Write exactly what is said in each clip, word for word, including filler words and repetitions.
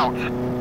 out.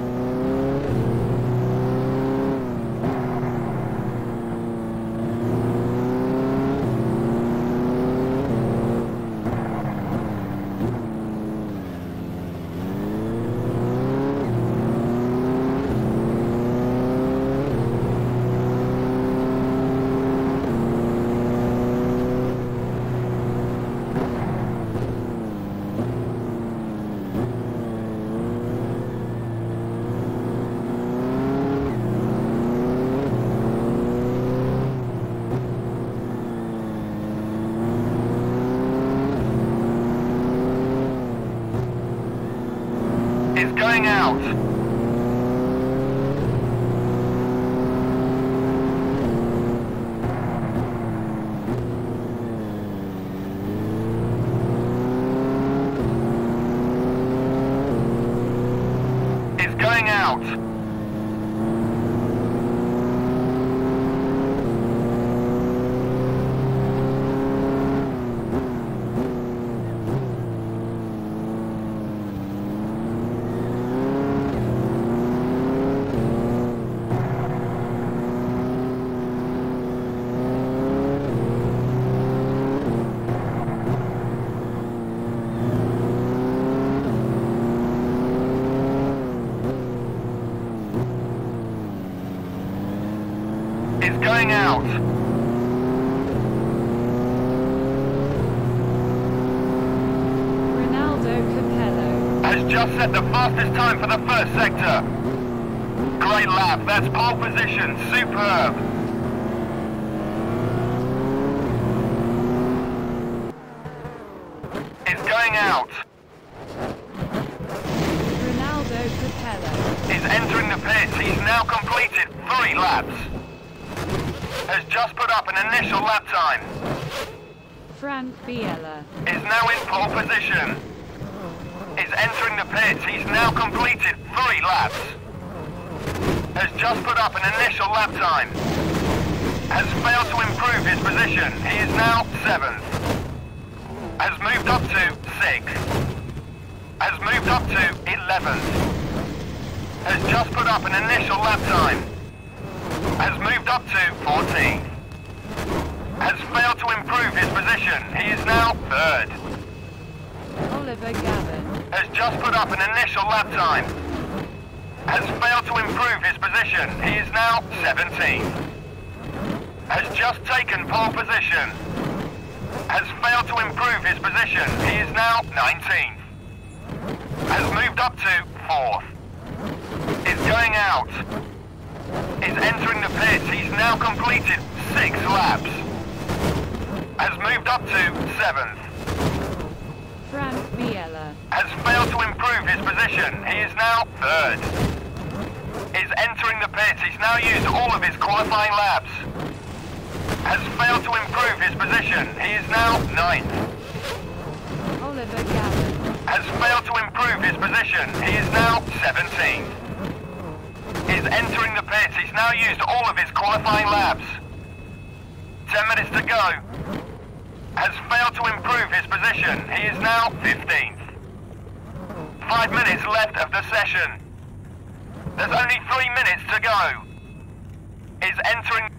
Is going out. Is going out. Is going out. Ronaldo Capello Has just set the fastest time for the first sector. Great lap, that's pole position, superb. Is going out. Ronaldo Capello Is entering the pits, he's now completed three laps. Has just put up an initial lap time. Frank Biella Is now in pole position. Is entering the pits, he's now completed three laps. Has just put up an initial lap time. Has failed to improve his position, he is now seventh. Has moved up to sixth. Has moved up to eleventh. Has just put up an initial lap time. Has moved up to fourteenth. Has failed to improve his position. He is now third. Oliver Gavin Has just put up an initial lap time. Has failed to improve his position. He is now seventeenth. Has just taken pole position. Has failed to improve his position. He is now nineteenth. Has moved up to fourth. Is going out. Is entering the pits. He's now completed six laps. Has moved up to seventh. Frank Biella Has failed to improve his position. He is now third. Is entering the pits. He's now used all of his qualifying laps. Has failed to improve his position. He is now ninth. Oliver Gavin Has failed to improve his position. He is now seventeenth. Is entering the pits. He's now used all of his qualifying laps. Ten minutes to go. Has failed to improve his position. He is now fifteenth. Five minutes left of the session. There's only three minutes to go. Is entering...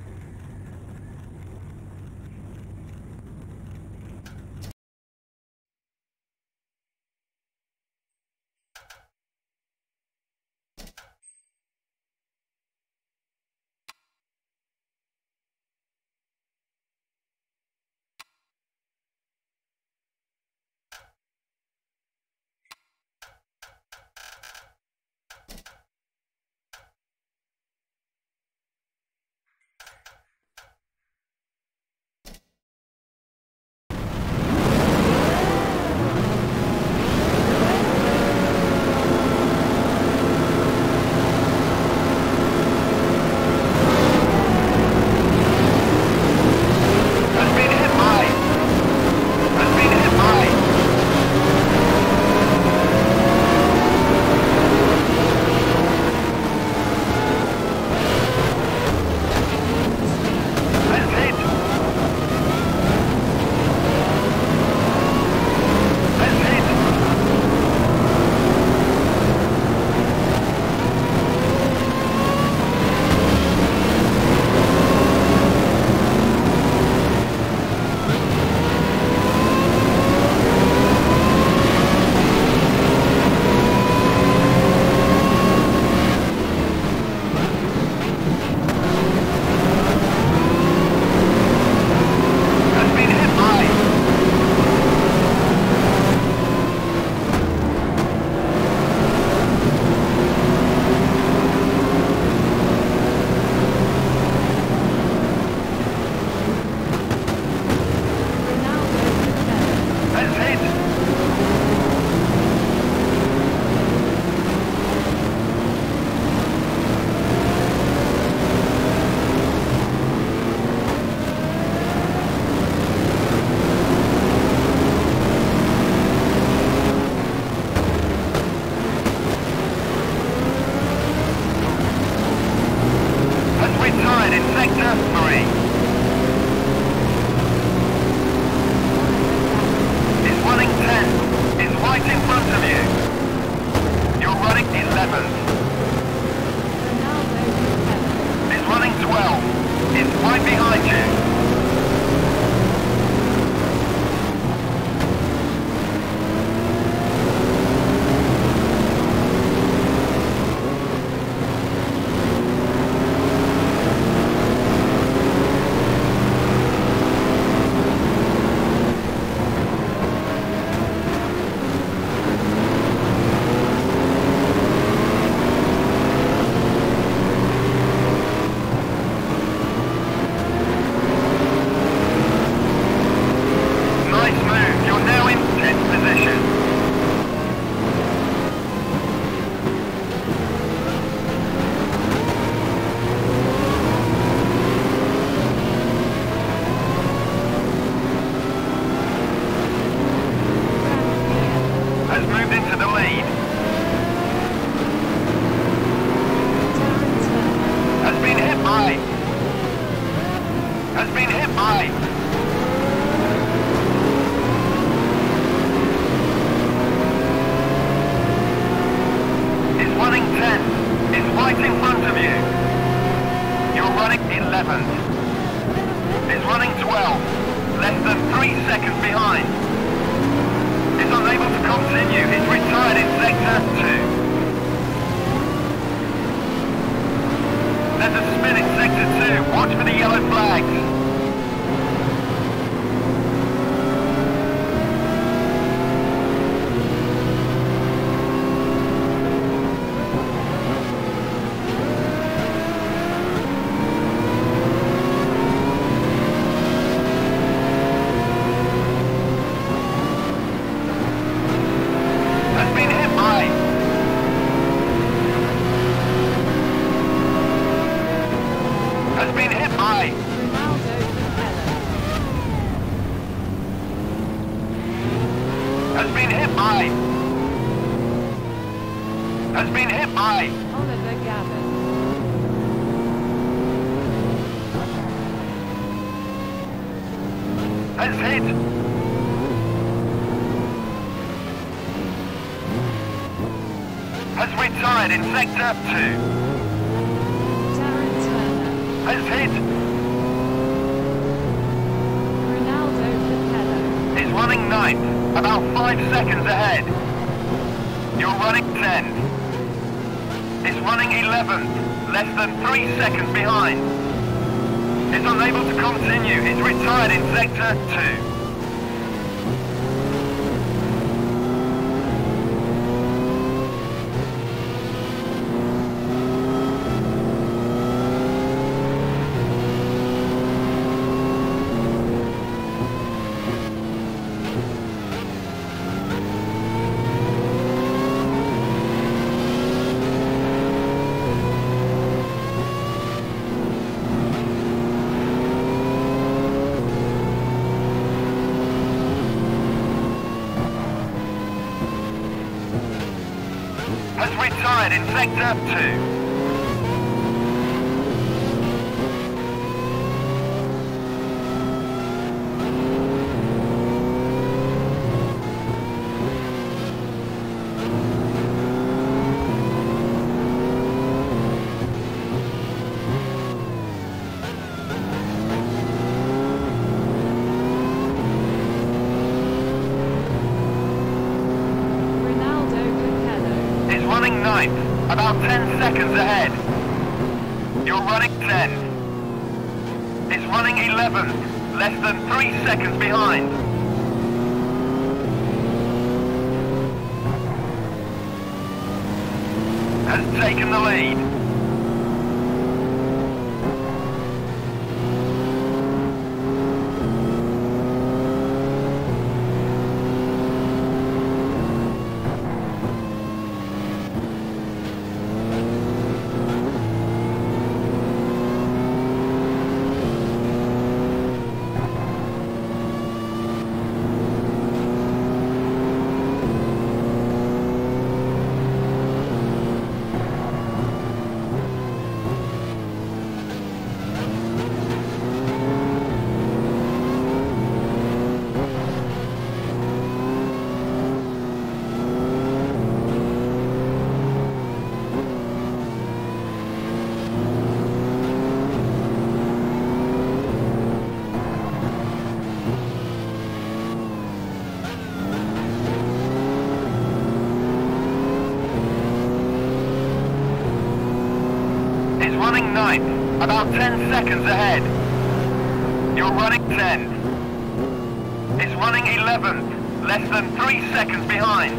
Has been hit by. Has been hit by. Oliver Gavin. Has hit. Has retired in sector two. Darren Turner. Has hit. Ronaldo Capello. Is running ninth, about five seconds ahead. You're running tenth. Is running eleventh, less than three seconds behind. Is unable to continue, is retired in sector two. Has retired in sector two. Ronaldo Capello. Is running ninth, about ten seconds ahead. You're running tenth. Is running eleventh, less than three seconds behind. Has taken the lead. Is running ninth, about ten seconds ahead. You're running tenth. Is running eleventh, less than three seconds behind.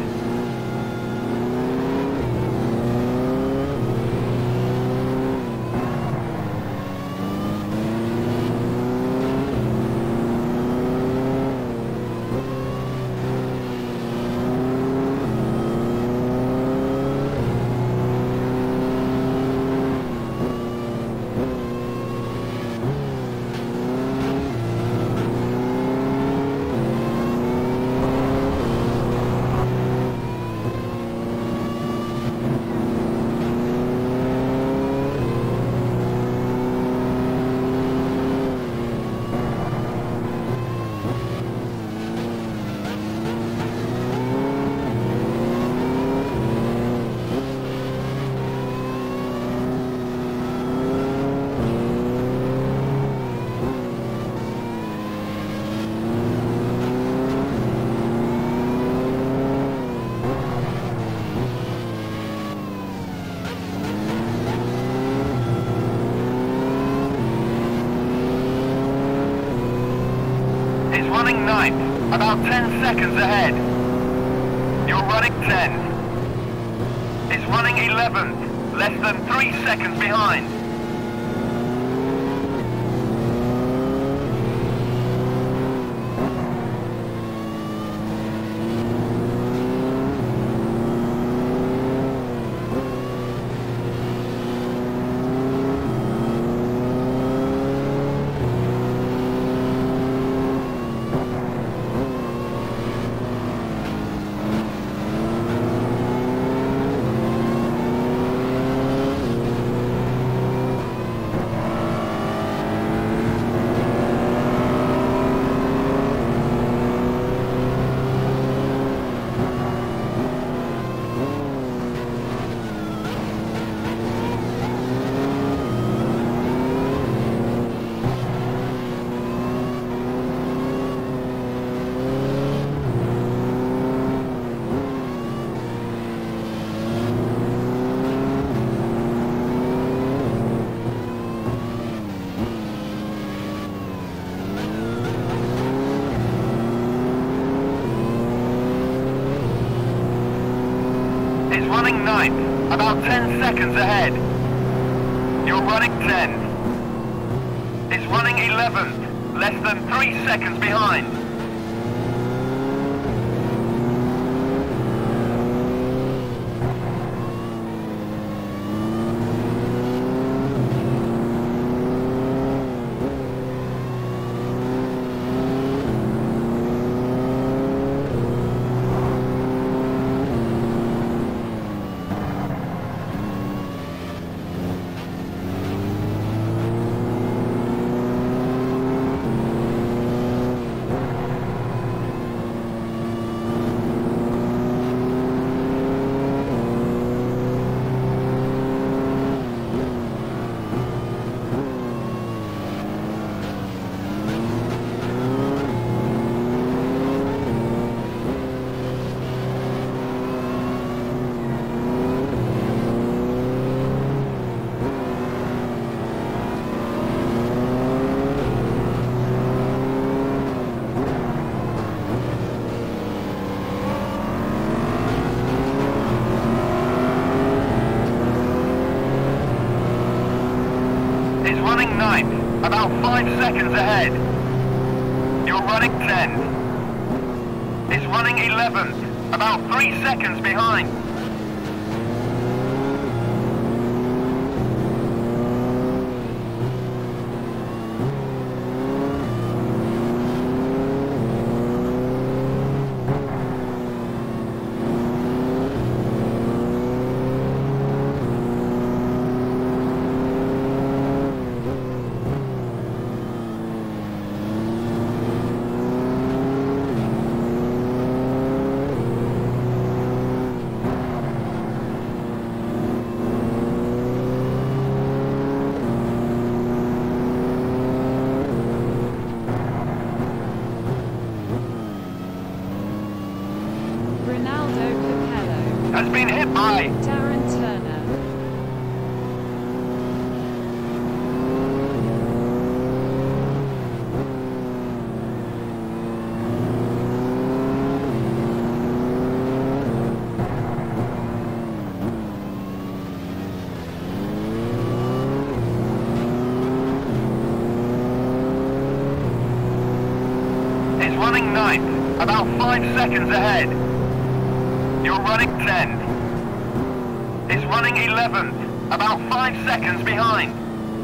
Is running ninth, about ten seconds ahead. You're running tenth. Is running eleventh, less than three seconds behind. running ninth, about ten seconds ahead. You're running ten. Is running eleventh, less than three seconds behind. Running ninth, about five seconds ahead. You're running ten. Is running eleventh, about three seconds behind. Has been hit by Darren Turner. Is running ninth, about five seconds ahead. You're running ten. Is running eleventh, about five seconds behind.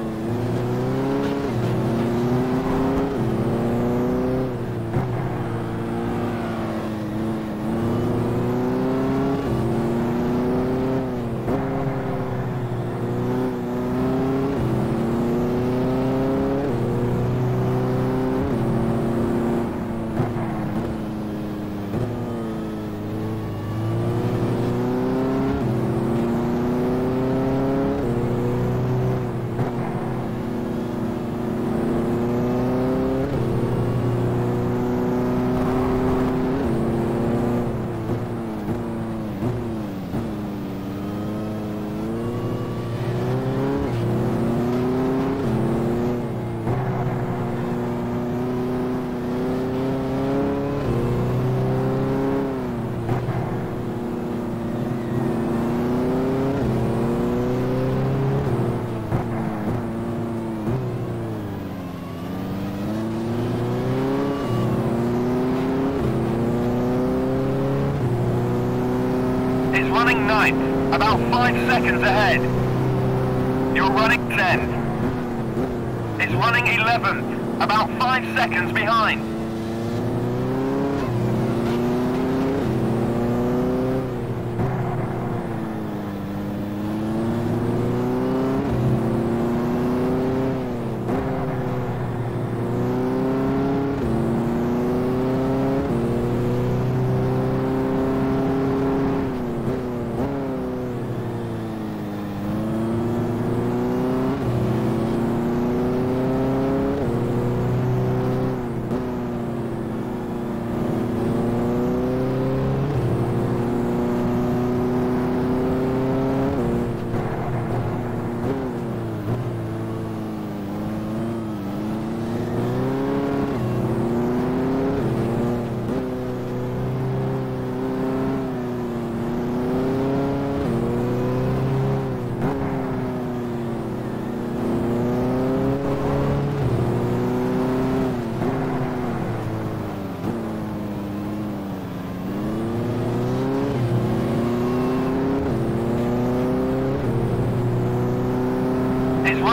Running ninth, about five seconds ahead. You're running ten. Is running eleventh, about five seconds behind.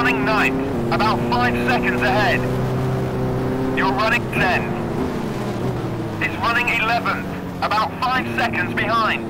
running ninth, about five seconds ahead. You're running tenth. Is running eleventh, about five seconds behind.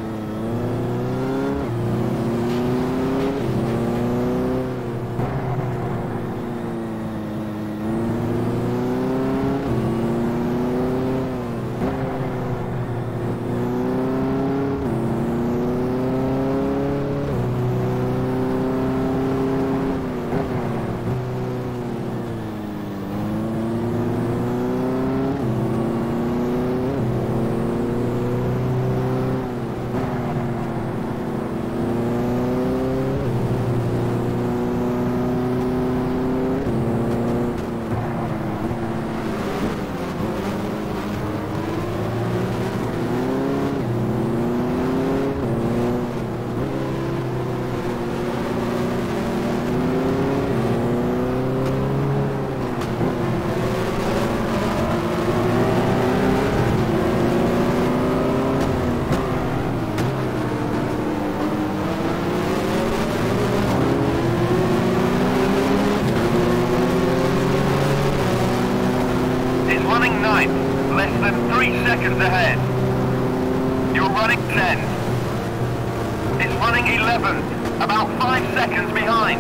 Less than three seconds ahead. You're running ten. It's running eleven, about five seconds behind.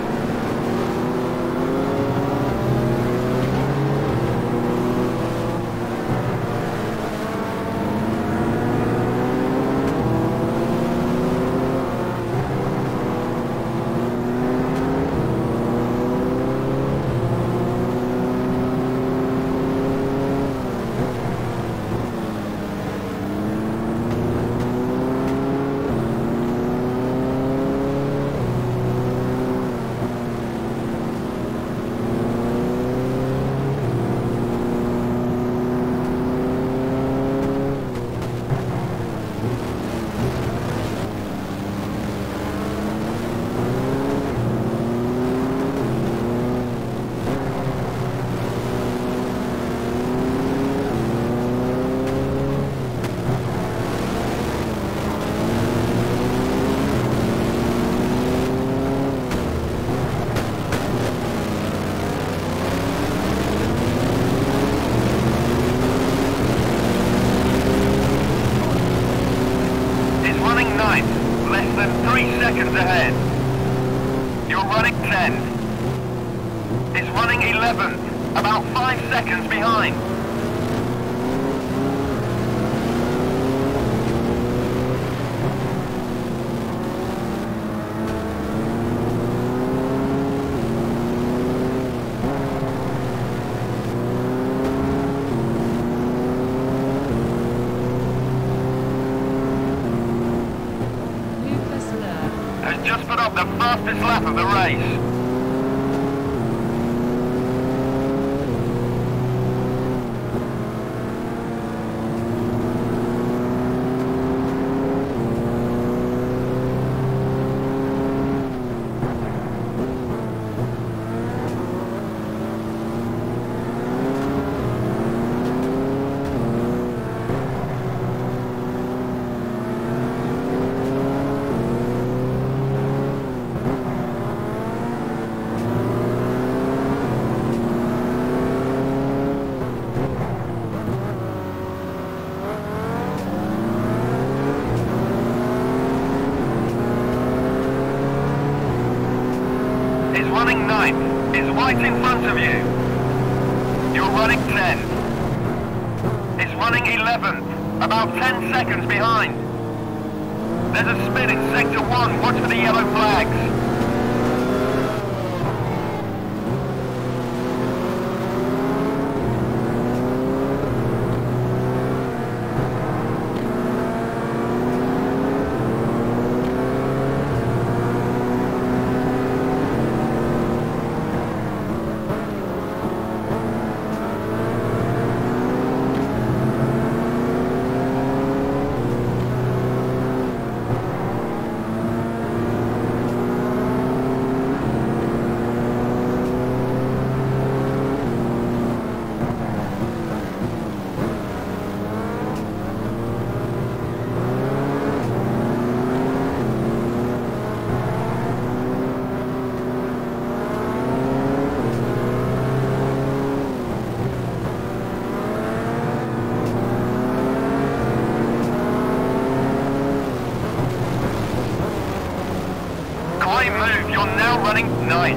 Less than three seconds ahead. You're running ten. It's running eleven, about five seconds behind. Just put up the fastest lap of the race. Running ninth is right in front of you. You're running ten. It's running eleventh, about ten seconds behind. There's a spin in sector one, watch for the yellow flags. now running ninth.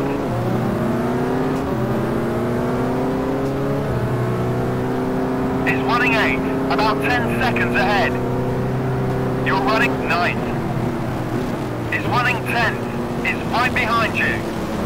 Is running eighth, about ten seconds ahead. You're running ninth. Is running tenth, is right behind you.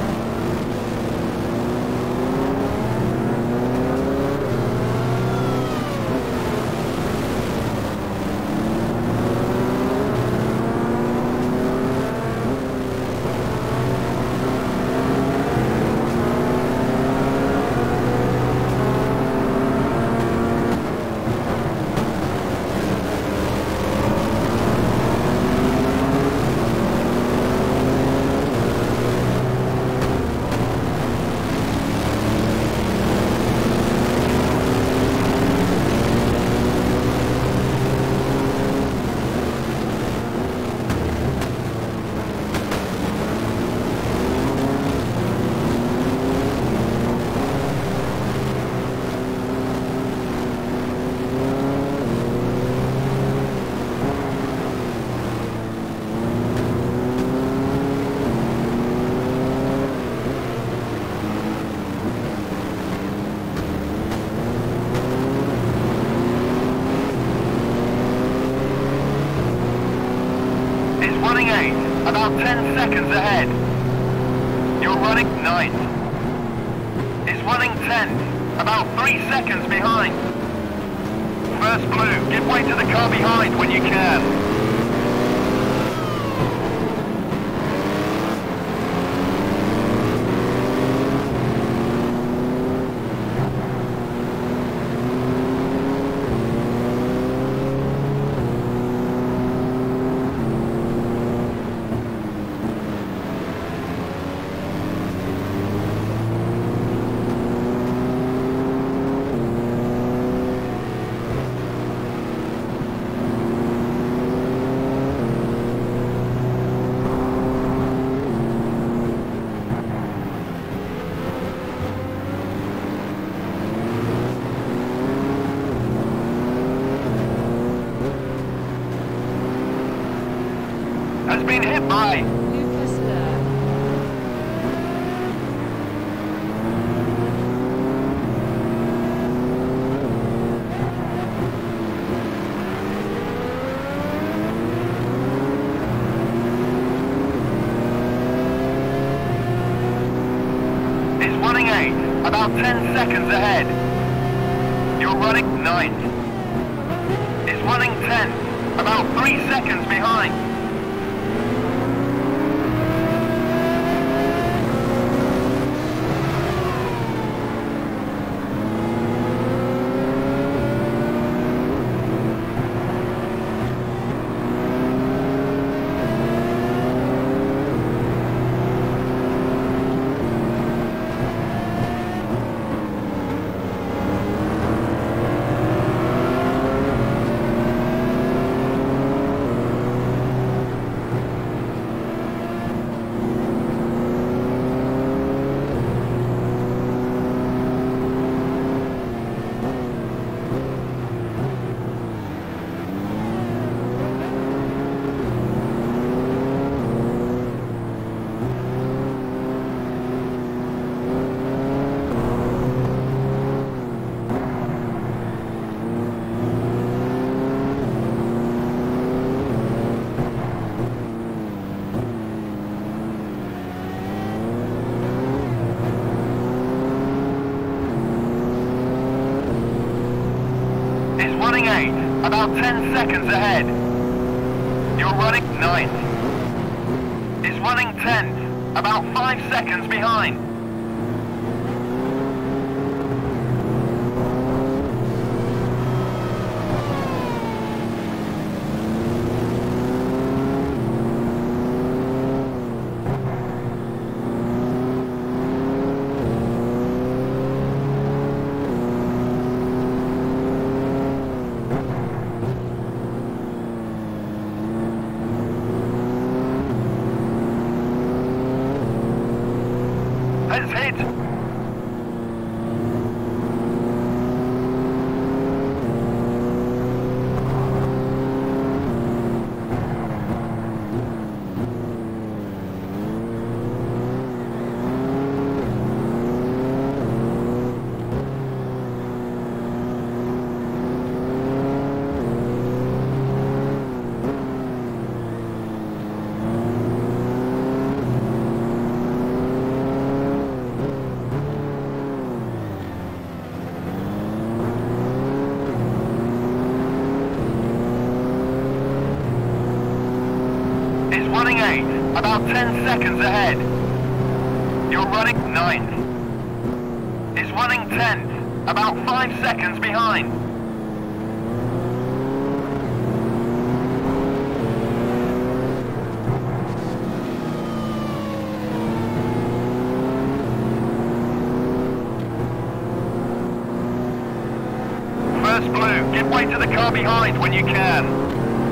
Running eighth, about ten seconds ahead. You're running ninth. Is running tenth, about three seconds behind. First blue, give way to the car behind when you can. Has been hit by Lucas Ler. Is running eighth, about ten seconds ahead. You're running ninth. Is running tenth, about three seconds behind. Running eighth, about ten seconds ahead. You're running ninth. Is running tenth, about five seconds behind. running eighth, about ten seconds ahead. You're running ninth. Is running tenth, about five seconds behind. First blue, give way to the car behind when you can.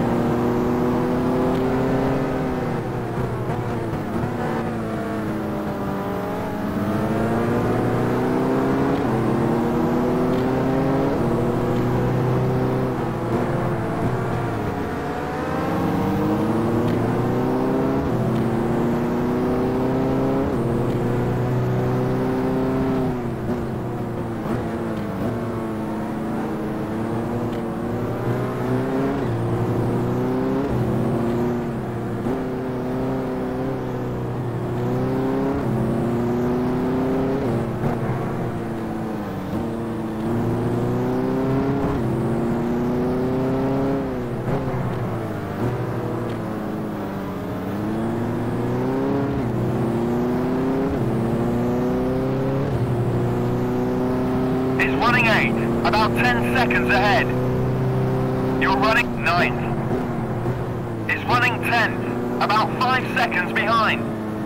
Running eight, about ten seconds ahead. You're running ninth. Is running tenth, about five seconds behind.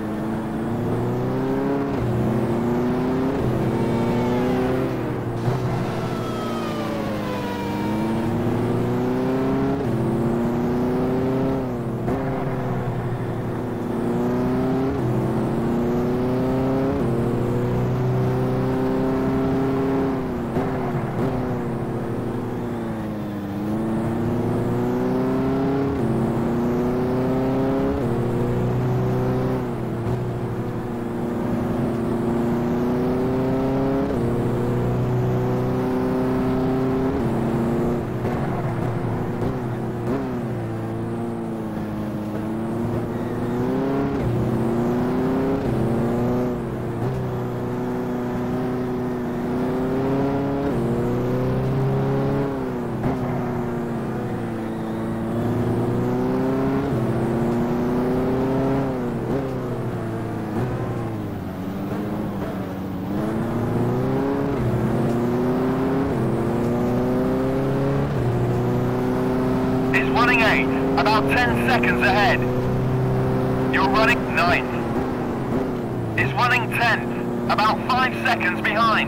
Running eight, about ten seconds ahead. You're running ninth. Is running tenth, about five seconds behind.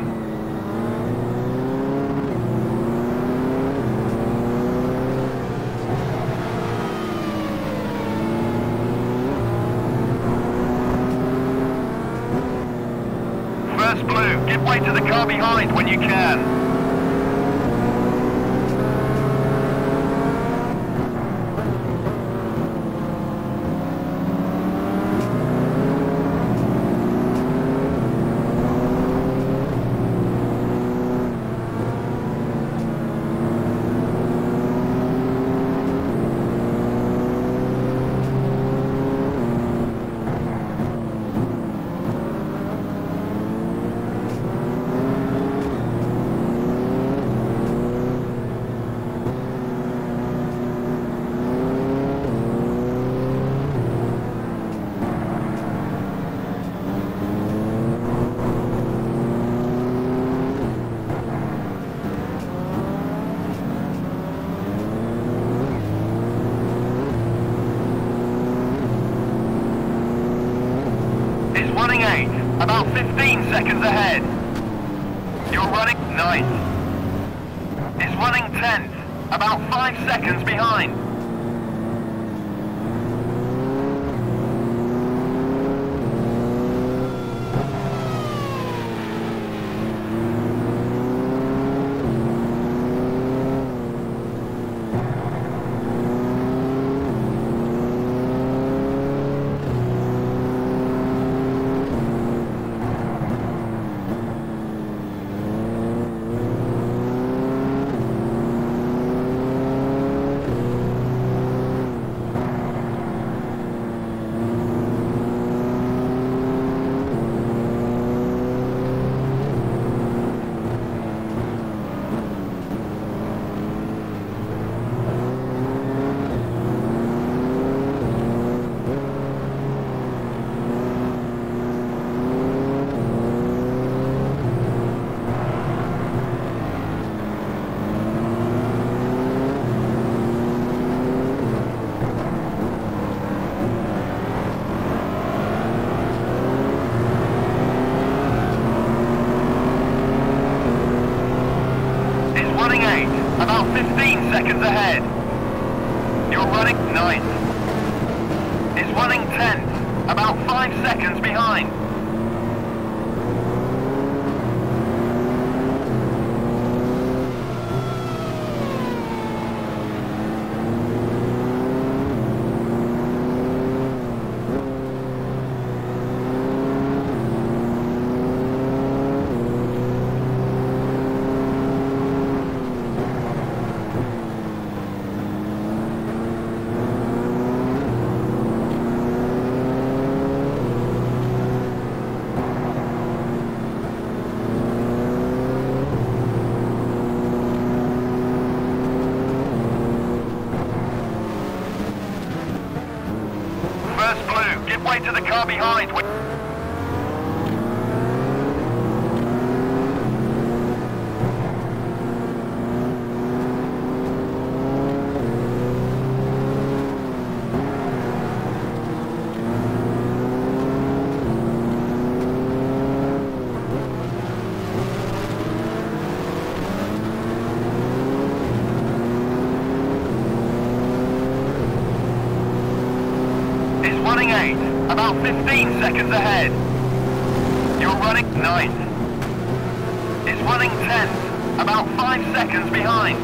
First blue, give way to the car behind when you can. Running eight, about fifteen seconds ahead. You're running ninth. Is running tenth, about five seconds behind. seconds ahead. You're running ninth. Is running tenth, about five seconds behind. First blue, give way to the car behind. Is running eight, about fifteen seconds ahead. You're running ninth. Is running tenth, about five seconds behind.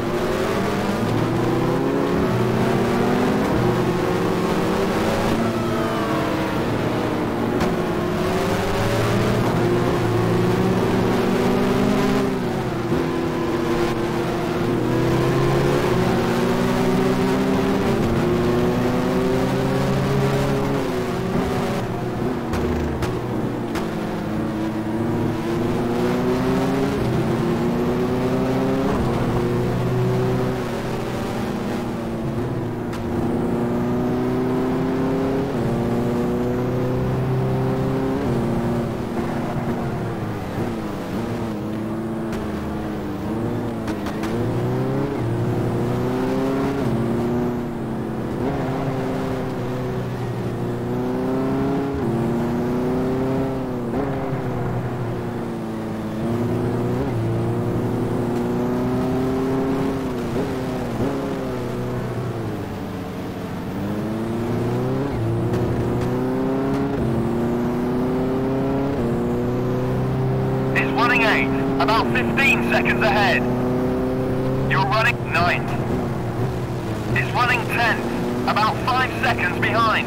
Running eight, about fifteen seconds ahead. You're running ninth. Is running tenth, about five seconds behind.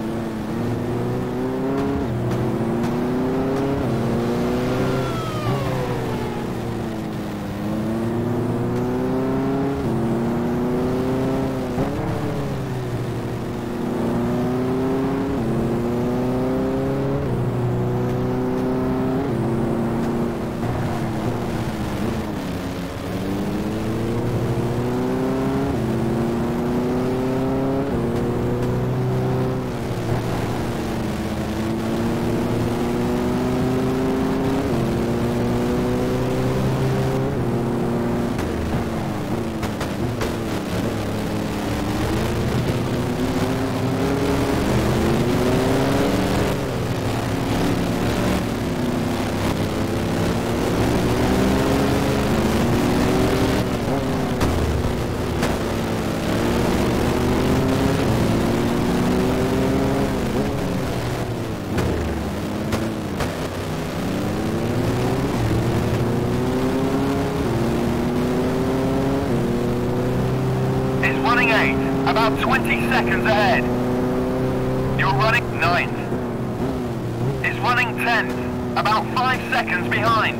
Running eight, about twenty seconds ahead. You're running ninth. Is running tenth, about five seconds behind.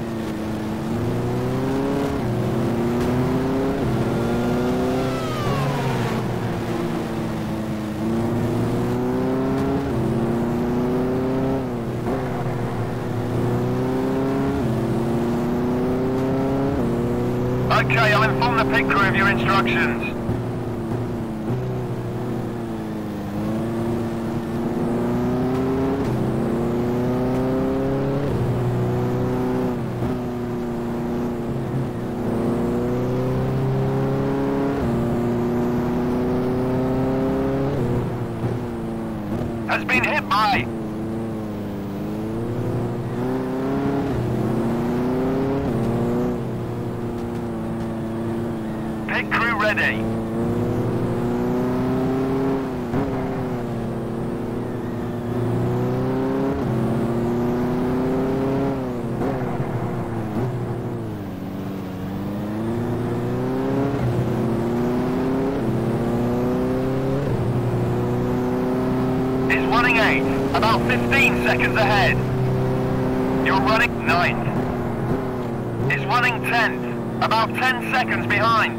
Okay, I'll inform the pit crew of your instructions. Has been hit by. Pit crew ready. is running eighth, about fifteen seconds ahead. You're running ninth. Is running tenth, about ten seconds behind.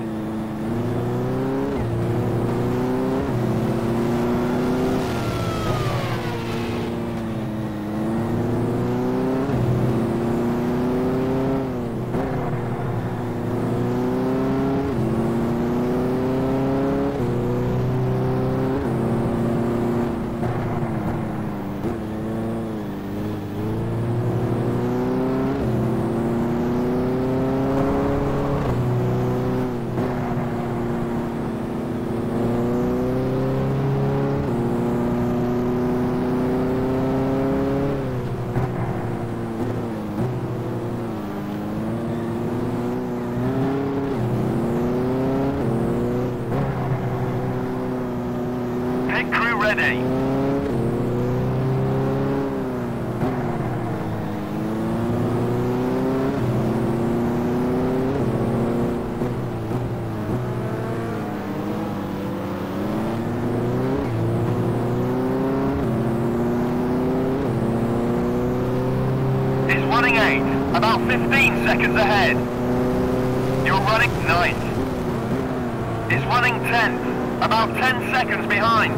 Ready. Is running eight, about fifteen seconds ahead. You're running ninth. Is running tenth, about ten seconds behind.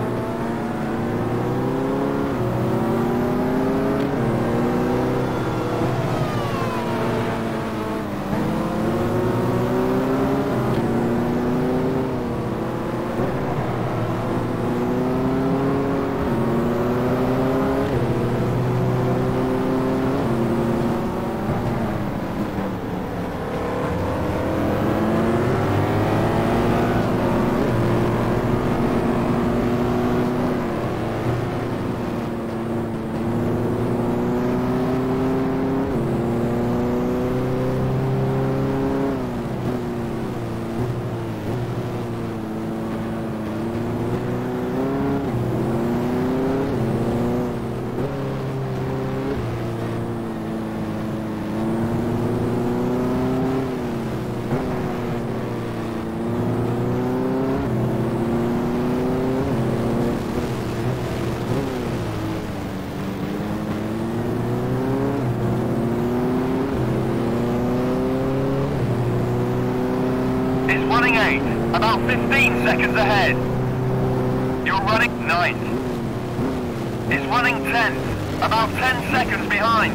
Running eight, about fifteen seconds ahead. You're running ninth. Is running tenth, about ten seconds behind.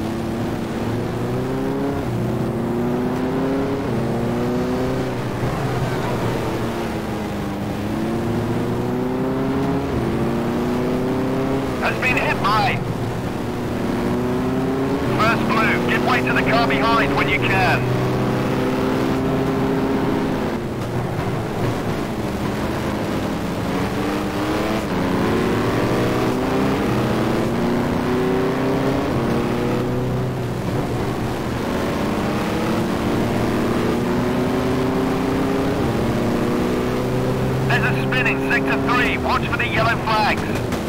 Has been hit by. First blue, give way to the car behind when you can. There's a spin in sector three. Watch for the yellow flags.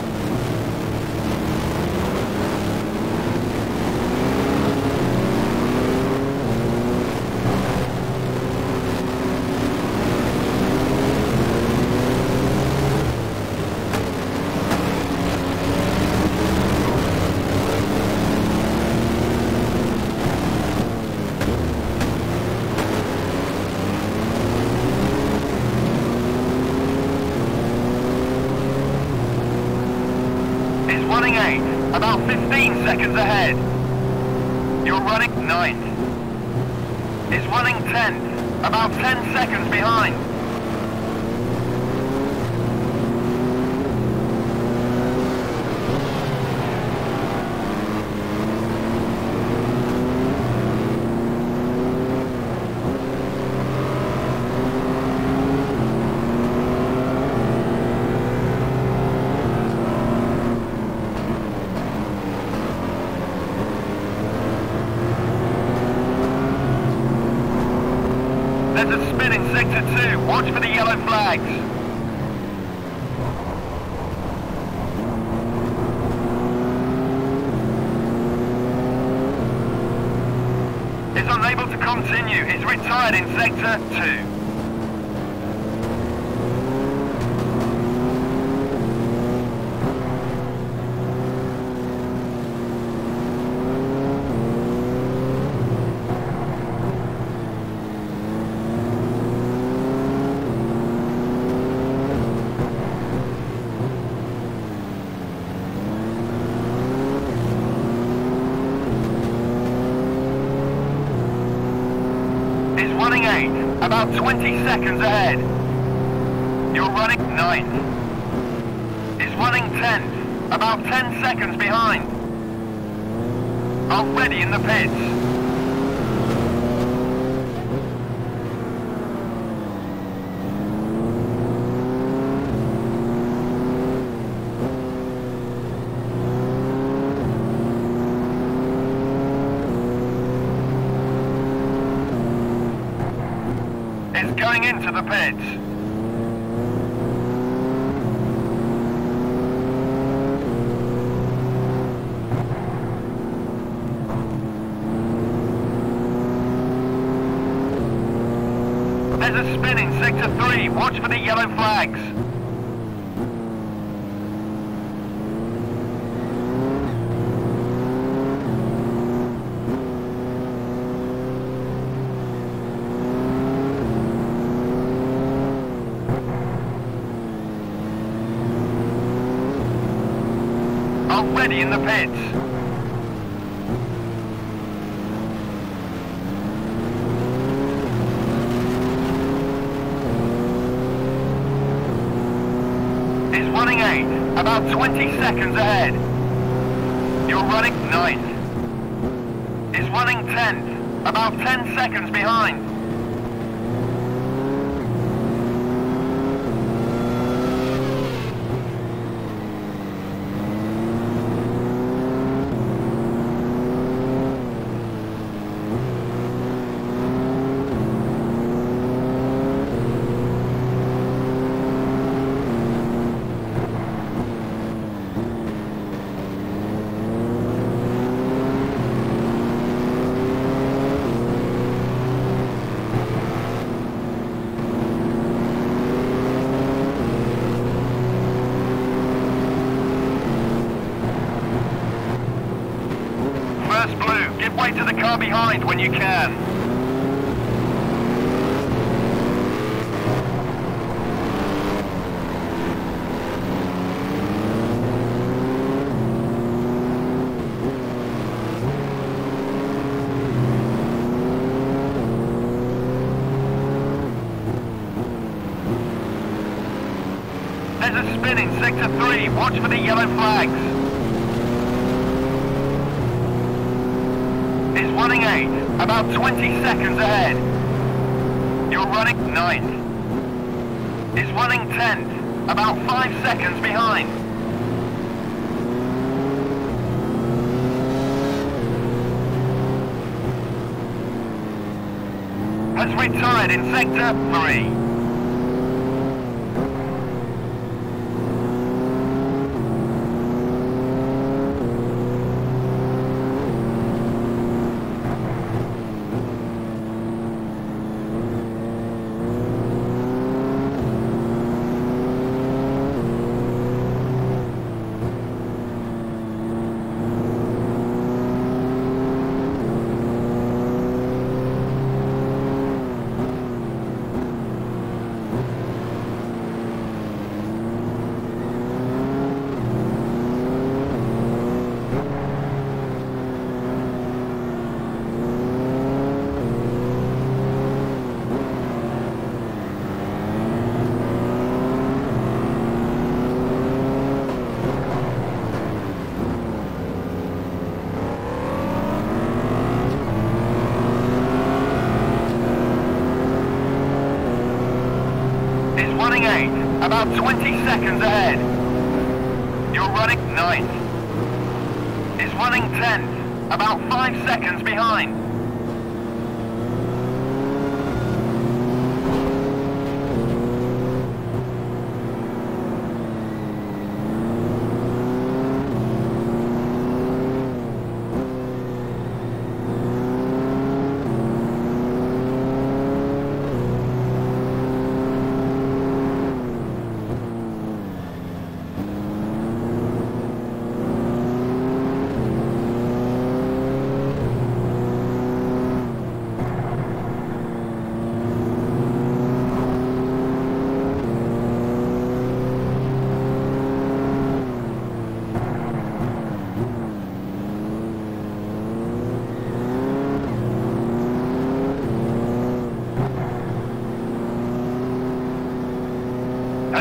Running eight, about fifteen seconds ahead. You're running ninth. Is running tenth, about ten seconds behind. There's a spin in sector two. Watch for the yellow flags. Is unable to continue. Is retired in sector two. about twenty seconds ahead. You're running ninth. Is running tenth, about ten seconds behind. Already in the pits. Is going into the pits. There's a spin in sector three. Watch for the yellow flags. Already in the pits. Is running eight, about twenty seconds ahead. You're running ninth. Is running tenth, about ten seconds behind. First blue, give way to the car behind when you can. There's a spin in sector three, watch for the yellow flags. Is running eight, about twenty seconds ahead. You're running ninth. Is running tenth, about five seconds behind. Has retired in sector three. Running eight, about twenty seconds ahead. You're running ninth. Is running tenth, about five seconds behind.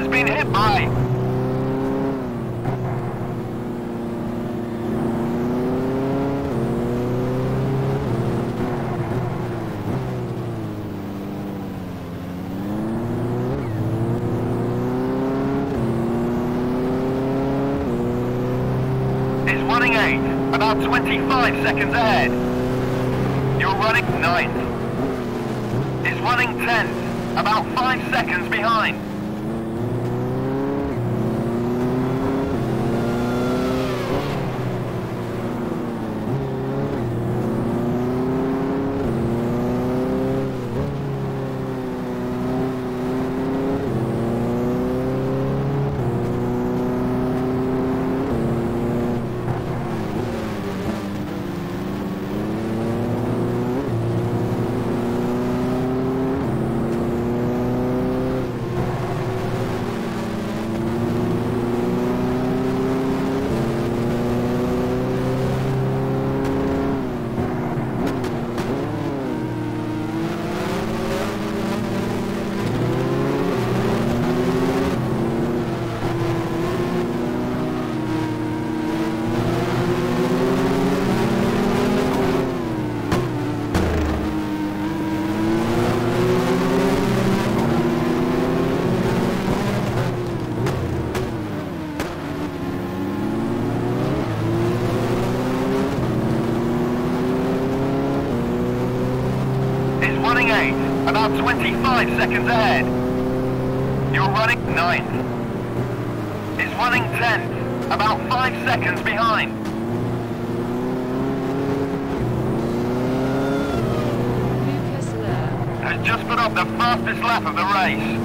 has been hit by. Is running eight, about twenty-five seconds ahead. You're running ninth. Is running tenth, about five seconds behind. Running eight, about twenty-five seconds ahead. You're running ninth. Is running tenth, about five seconds behind. Lucas Lurk. Has just put up the fastest lap of the race.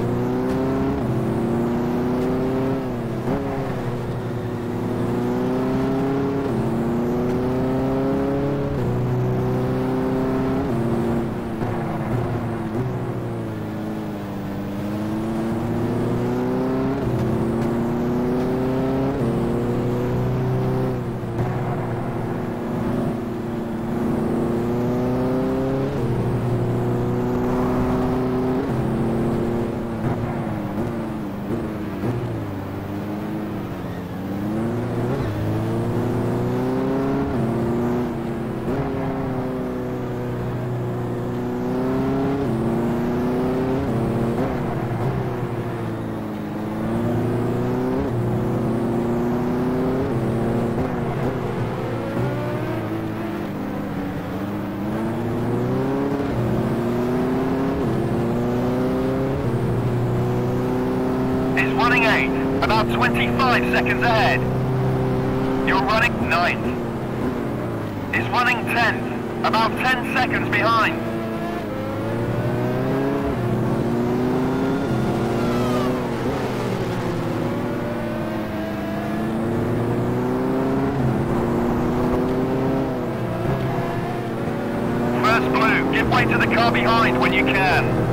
Running eight, about twenty-five seconds ahead. You're running ninth. Is running tenth, about ten seconds behind. First blue, give way to the car behind when you can.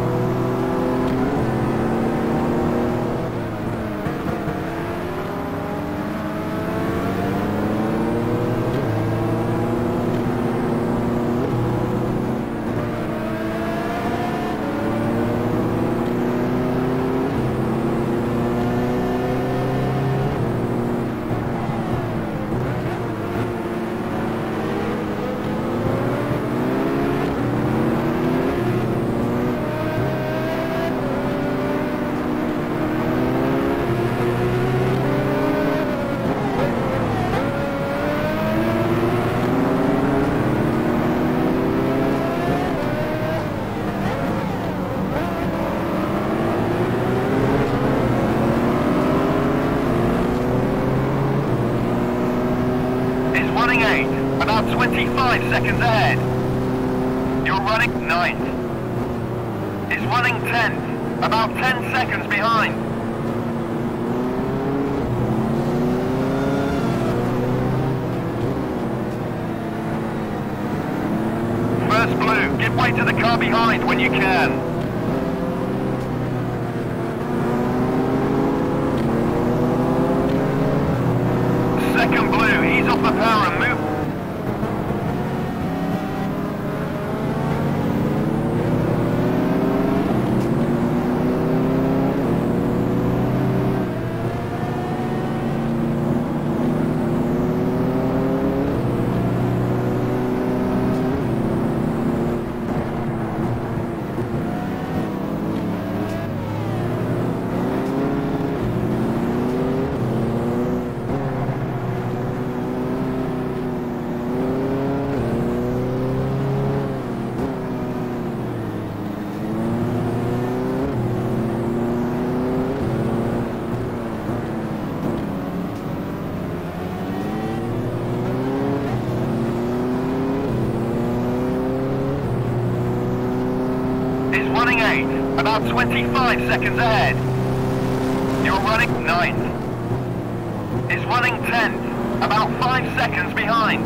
Running eight, about twenty-five seconds ahead. You're running ninth. Is running tenth, about ten seconds behind. First blue, give way to the car behind when you can. Second blue, ease off the power and move. about twenty-five seconds ahead. You're running ninth. Is running tenth, about five seconds behind.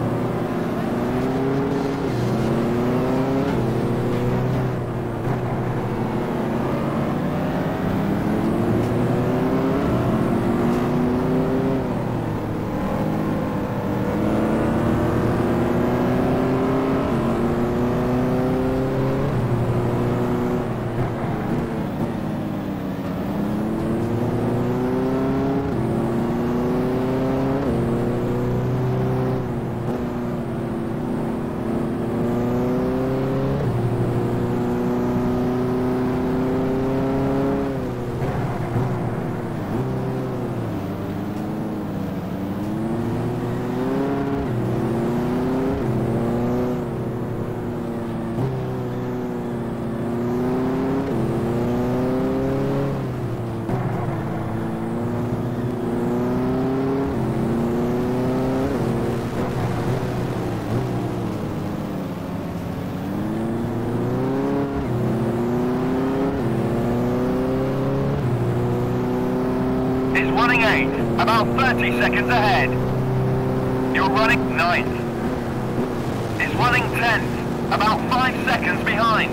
Is running eight, about thirty seconds ahead. You're running ninth. Is running tenth, about five seconds behind.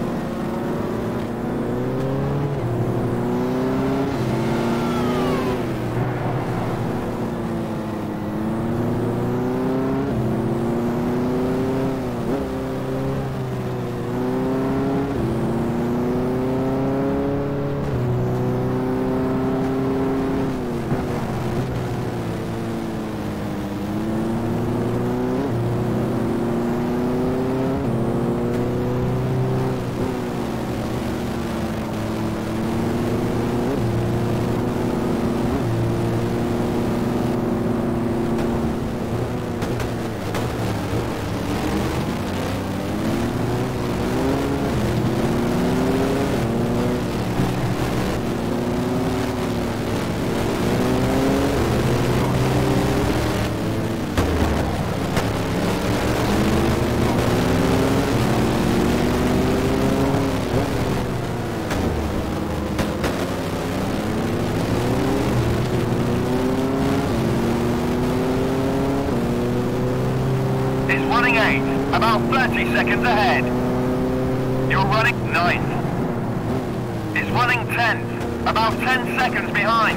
Is running eight, about thirty seconds ahead. You're running ninth. Is running tenth, about ten seconds behind.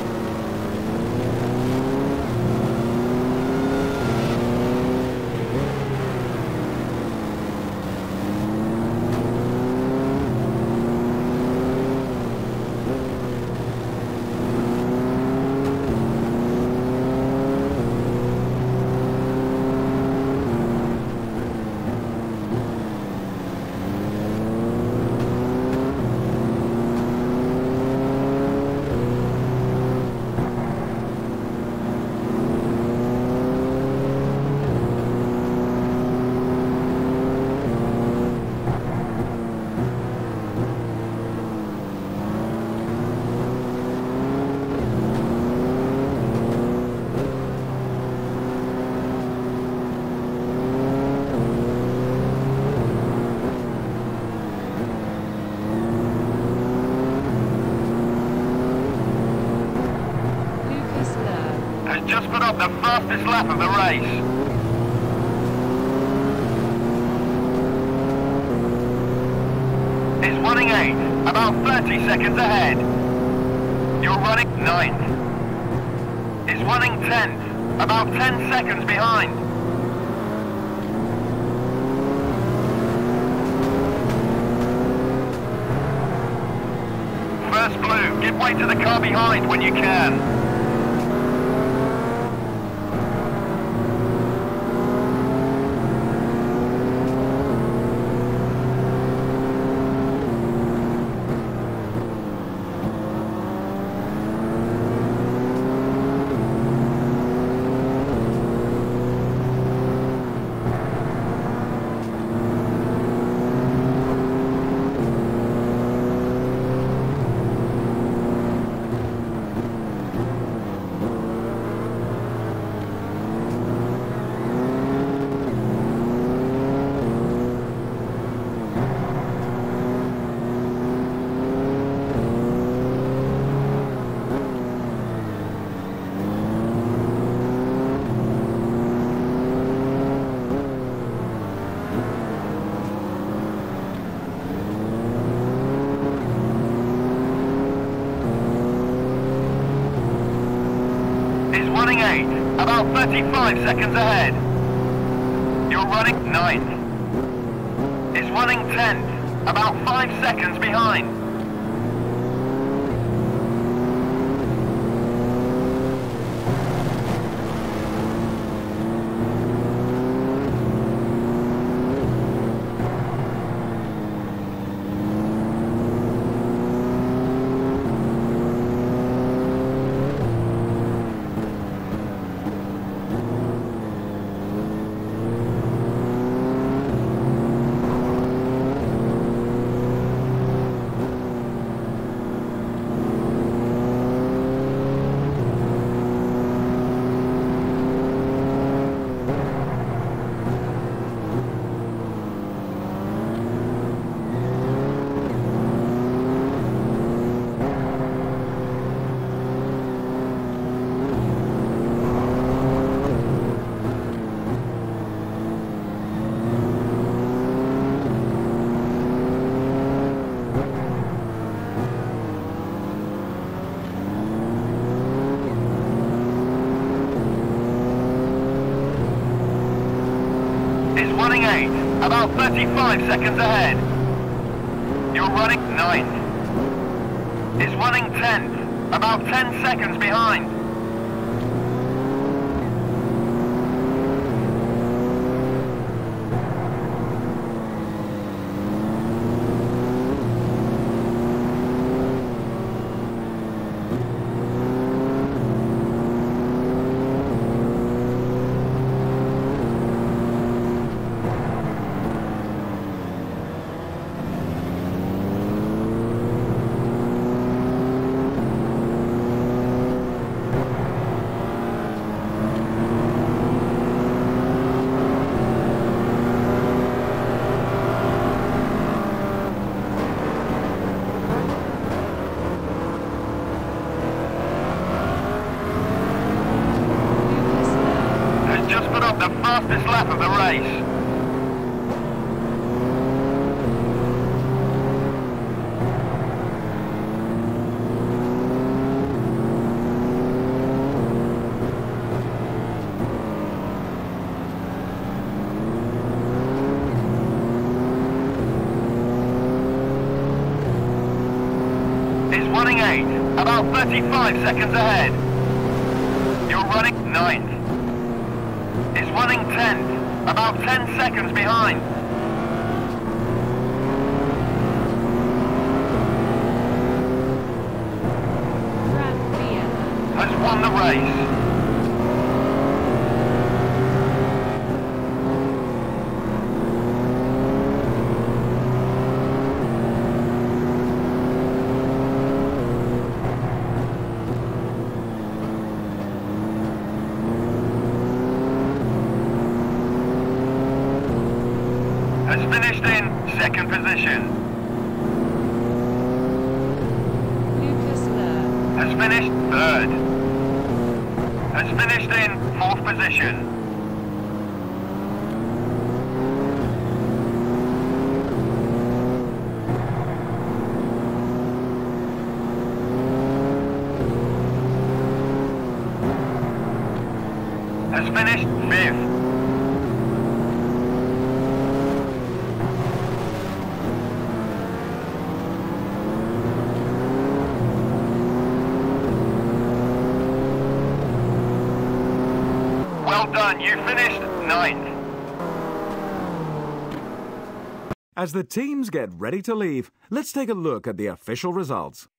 Just put up the fastest lap of the race. Is running eight, about thirty seconds ahead. You're running ninth. Is running tenth, about ten seconds behind. First blue, give way to the car behind when you can. is running eighth, about thirty-five seconds ahead. You're running ninth. Is running tenth, about five seconds behind. Is running eighth, about thirty-five seconds ahead. You're running ninth. Is running tenth, about ten seconds behind. The fastest lap of the race. Is running eighth, about thirty-five seconds ahead. You're running ninth. Is running tenth, about ten seconds behind. Brad Beer Has won the race. Has finished in second position. Lucas Lurr Has finished third. Has finished in fourth position. Has finished fifth. Well done, you finished ninth. As the teams get ready to leave, let's take a look at the official results.